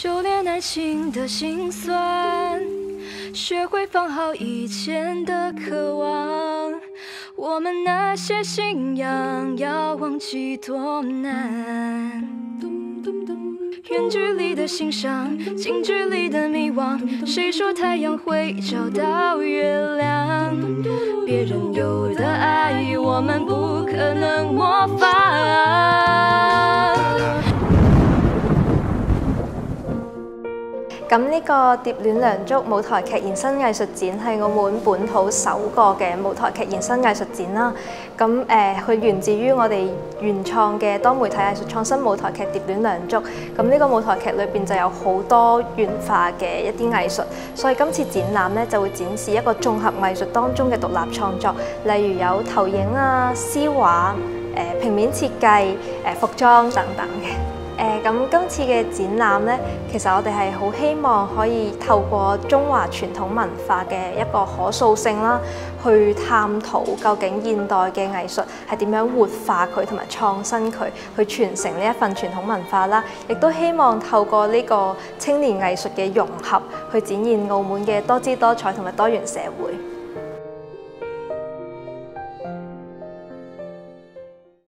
修炼爱情的辛酸，学会放好以前的渴望。我们那些信仰要忘记多难。远距离的欣赏，近距离的迷惘。谁说太阳会找到月亮？别人有的爱，我们不可能模仿。 咁呢個《蝶戀良觸》舞台劇延伸藝術展係澳門本土首個嘅舞台劇延伸藝術展啦。咁佢源自於我哋原創嘅多媒體藝術創新舞台劇《蝶戀良觸》。咁呢個舞台劇裏邊就有好多元化嘅一啲藝術，所以今次展覽咧就會展示一個綜合藝術當中嘅獨立創作，例如有投影啊、絲畫、平面設計、服裝等等嘅。咁今次嘅展覽呢，其實我哋係好希望可以透過中華傳統文化嘅一個可塑性啦，去探討究竟現代嘅藝術係點樣活化佢同埋創新佢，去傳承呢一份傳統文化啦。亦都希望透過呢個青年藝術嘅融合，去展現澳門嘅多姿多彩同埋多元社會。